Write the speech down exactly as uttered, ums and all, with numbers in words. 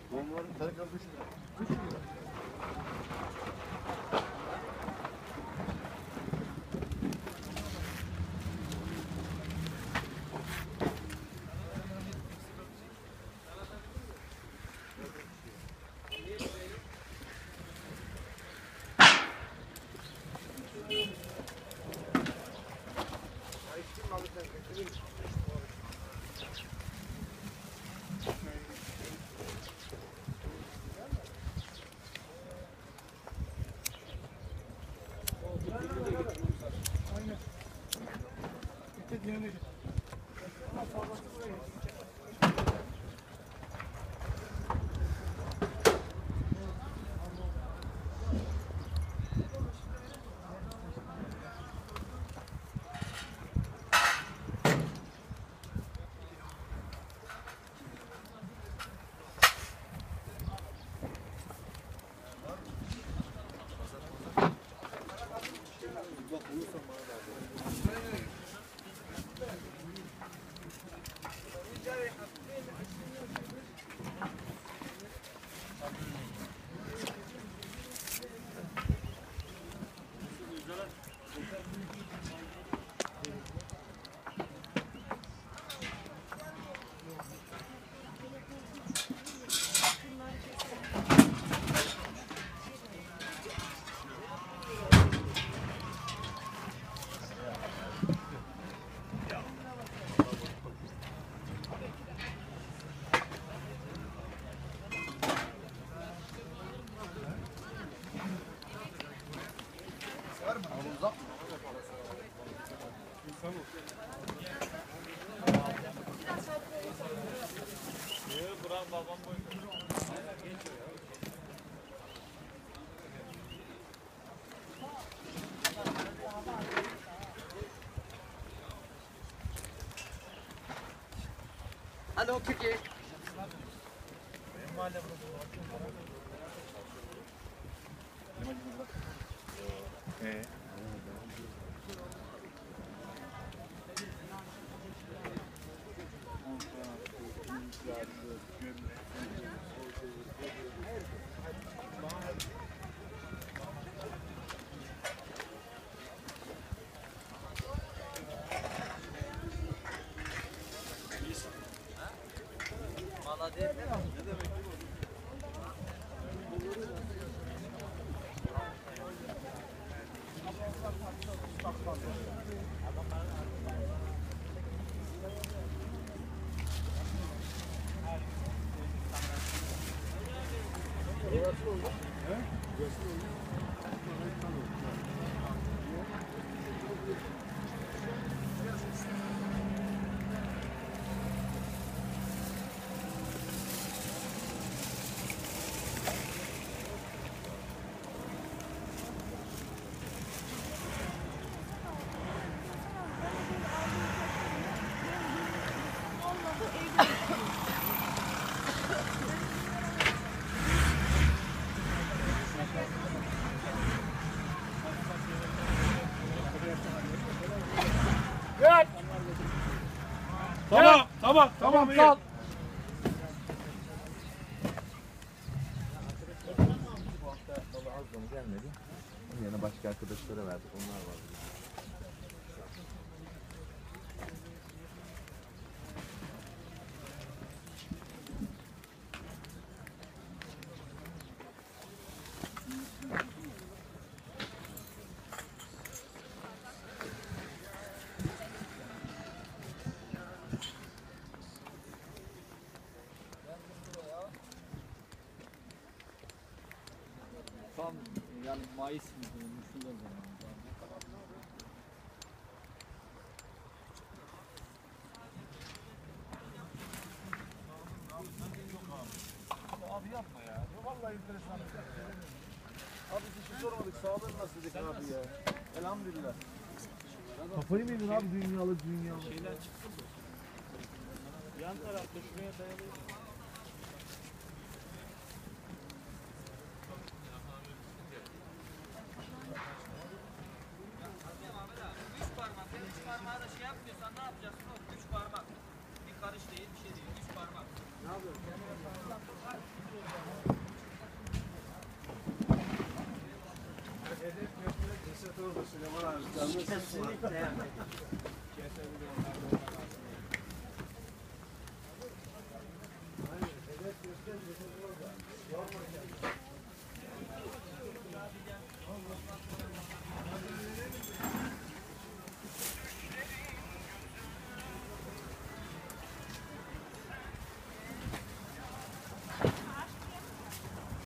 Onların tarikalı üç lira. üç lira. Alo Türkiye. Ee? Gel. Tamam, tamam, tamam, Kal. Bu hafta baba az bana gelmedi. Onun yerine başka arkadaşlara verdik. Onlar var. Tam yani Mayıs mı dönmüşsün o zaman. Abi yapma ya. Vallahi enteresan. Abi bir şey sormadık. Sağlığın nasıl dedik abi ya? Elhamdülillah. Kafayı mı yedin abi dünyalı dünyalı? Şeyler çıktı mı? Yan tarafta şuraya dayalı. Üç parmak. Üç parmağı da şey yapmıyorsan ne yapacaksın oğlum? Üç parmak. Bir karış değil, bir şey değil. Üç parmak. Ne yapıyorsun? Aynen. Hedef göster, hedef orada. Yorma kendini.